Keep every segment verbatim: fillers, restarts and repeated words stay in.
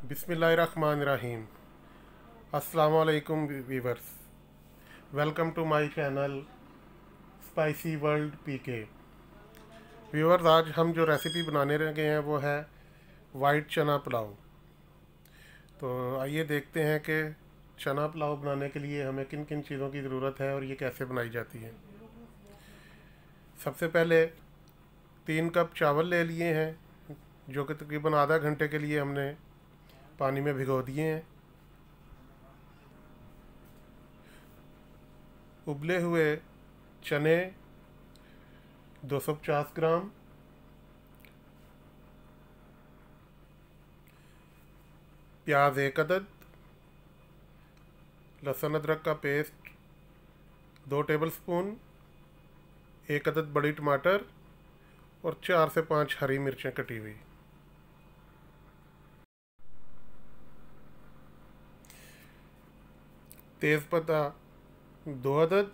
बिस्मिल्लाहिर्रहमानिर्रहीम। अस्सलाम वालेकुम viewers, welcome to my channel spicy world PK. Viewers, आज हम जो रेसिपी बनाने लगे हैं वो है वाइट चना पुलाव। तो आइए देखते हैं कि चना पुलाव बनाने के लिए हमें किन किन चीज़ों की ज़रूरत है और ये कैसे बनाई जाती है। सबसे पहले तीन कप चावल ले लिए हैं, जो कि तकरीबन आधा घंटे के लिए हमने पानी में भिगो दिए हैं। उबले हुए चने दो सौ पचास ग्राम, प्याज एक अदद, लहसुन अदरक का पेस्ट दो टेबलस्पून, एक अदद बड़ी टमाटर और चार से पाँच हरी मिर्चें कटी हुई। तेज़पत्ता दो अदद,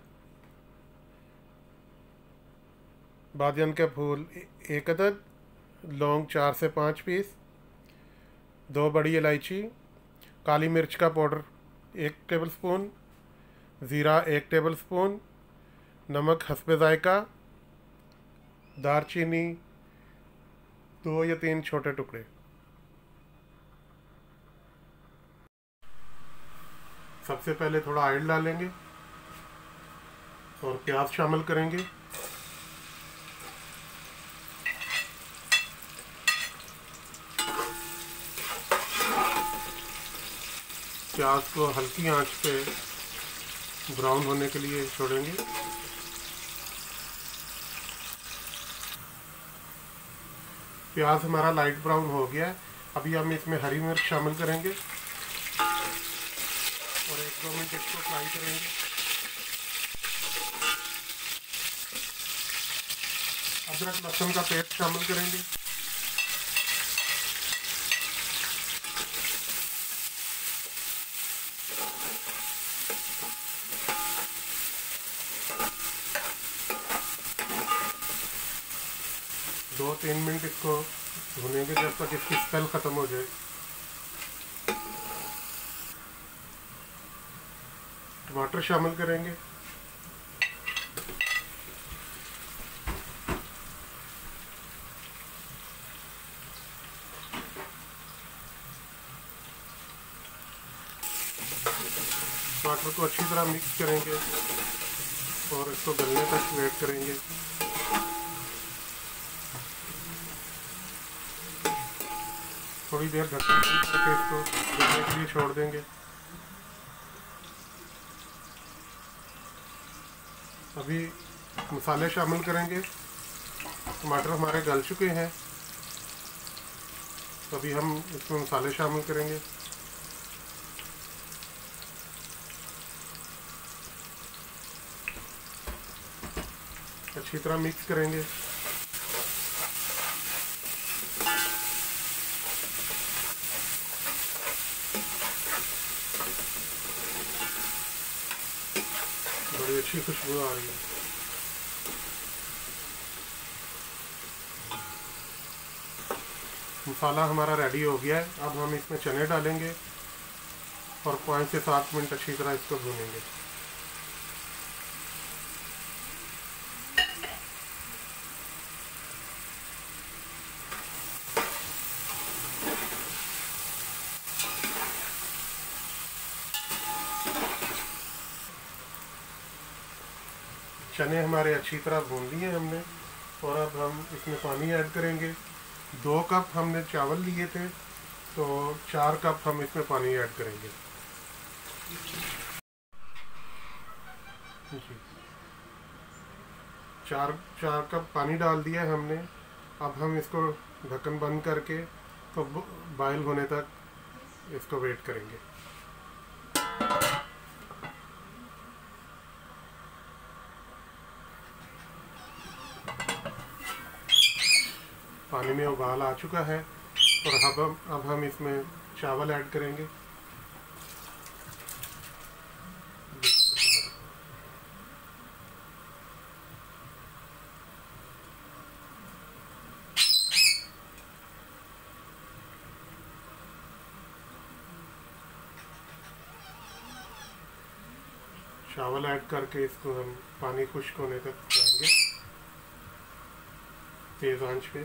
बादियन के फूल एक अदद, लौंग चार से पाँच पीस, दो बड़ी इलायची, काली मिर्च का पाउडर एक टेबलस्पून, ज़ीरा एक टेबलस्पून, नमक हस्बे ज़ायका, दारचीनी दो या तीन छोटे टुकड़े। सबसे पहले थोड़ा ऑयल डालेंगे और प्याज शामिल करेंगे। प्याज को हल्की आंच पे ब्राउन होने के लिए छोड़ेंगे। प्याज हमारा लाइट ब्राउन हो गया है। अभी हम इसमें हरी मिर्च शामिल करेंगे और एक दो मिनट इसको फ्राई करेंगे। अदरक लहसुन का पेस्ट शामिल करेंगे। दो तीन मिनट इसको भुनेंगे जब तक इसकी स्मेल ख़त्म हो जाए। टमाटर शामिल करेंगे। टमाटर को अच्छी तरह मिक्स करेंगे और इसको गलने तक वेट करेंगे। थोड़ी देर ढक्कन करके इसको गलने के लिए छोड़ देंगे। अभी मसाले शामिल करेंगे। टमाटर हमारे गल चुके हैं, तो अभी हम इसमें मसाले शामिल करेंगे। अच्छी तरह मिक्स करेंगे। बड़ी अच्छी खुशबू आ रही है। मसाला हमारा रेडी हो गया है। अब हम इसमें चने डालेंगे और पाँच से सात मिनट अच्छी तरह इसको भूनेंगे। चने हमारे अच्छी तरह भून लिए हमने और अब हम इसमें पानी ऐड करेंगे। दो कप हमने चावल लिए थे, तो चार कप हम इसमें पानी ऐड करेंगे। जी, चार चार कप पानी डाल दिया हमने। अब हम इसको ढक्कन बंद करके तो बॉयल होने तक इसको वेट करेंगे। पानी में उबाल आ चुका है और अब हम अब हम इसमें चावल ऐड करेंगे। चावल ऐड करके इसको हम पानी खुश्क होने तक पकाएंगे तेज़ आंच पे।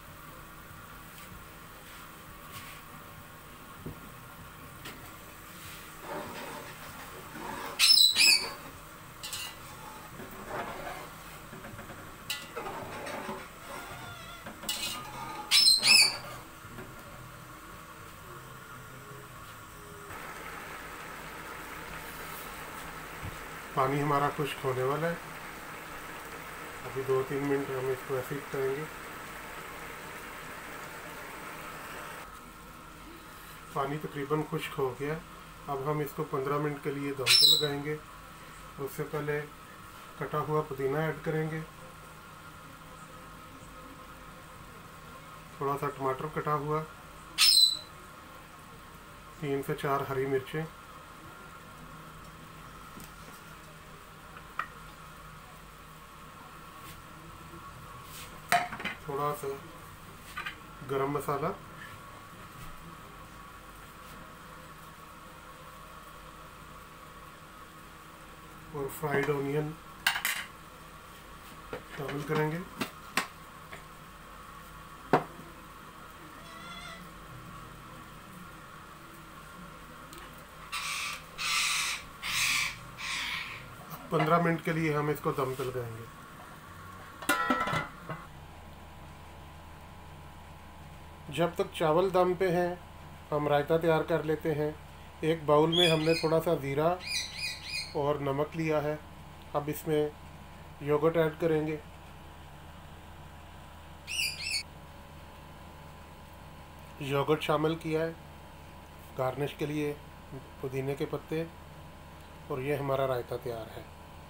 पानी हमारा खुश्क होने वाला है। अभी दो तीन मिनट हम इसको ऐसे ही करेंगे। पानी तकरीबन खुश्क हो गया। अब हम इसको पंद्रह मिनट के लिए दम पे लगाएंगे। उससे पहले कटा हुआ पुदीना ऐड करेंगे, थोड़ा सा टमाटर कटा हुआ, तीन से चार हरी मिर्चें, थोड़ा सा गरम मसाला, और फ्राइड ऑनियन शामिल करेंगे। पंद्रह मिनट के लिए हम इसको दम पे लगाएंगे। जब तक चावल दम पे हैं हम रायता तैयार कर लेते हैं। एक बाउल में हमने थोड़ा सा ज़ीरा और नमक लिया है। अब इसमें योगर्ट ऐड करेंगे। योगर्ट शामिल किया है, गार्निश के लिए पुदीने के पत्ते, और ये हमारा रायता तैयार है।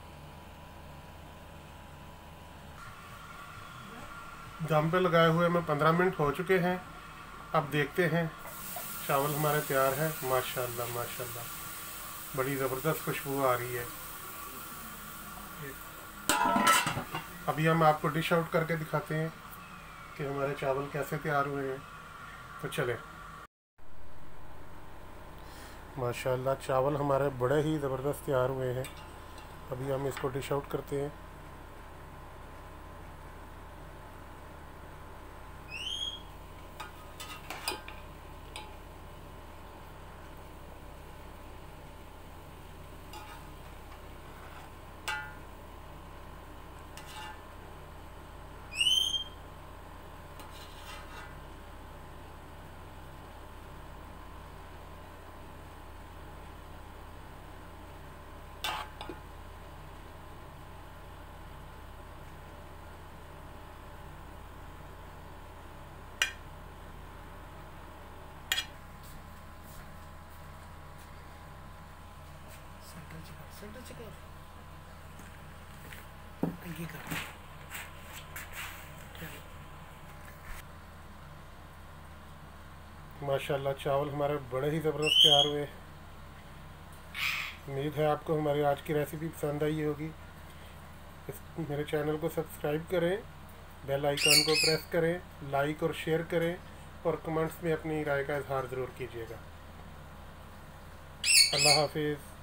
दम पे लगाए हुए हमें पंद्रह मिनट हो चुके हैं। अब देखते हैं, चावल हमारे तैयार है। माशाल्लाह माशाल्लाह, बड़ी ज़बरदस्त खुशबू आ रही है। अभी हम आपको डिश आउट करके दिखाते हैं कि हमारे चावल कैसे तैयार हुए हैं। तो चले। माशाल्लाह चावल हमारे बड़े ही ज़बरदस्त तैयार हुए हैं। अभी हम इसको डिश आउट करते हैं। माशाल्लाह चावल हमारे बड़े ही ज़बरदस्त तैयार हुए। उम्मीद है आपको हमारी आज की रेसिपी पसंद आई होगी। इस मेरे चैनल को सब्सक्राइब करें, बेल आइकन को प्रेस करें, लाइक और शेयर करें, और कमेंट्स में अपनी राय का इजहार ज़रूर कीजिएगा। अल्लाह हाफिज़।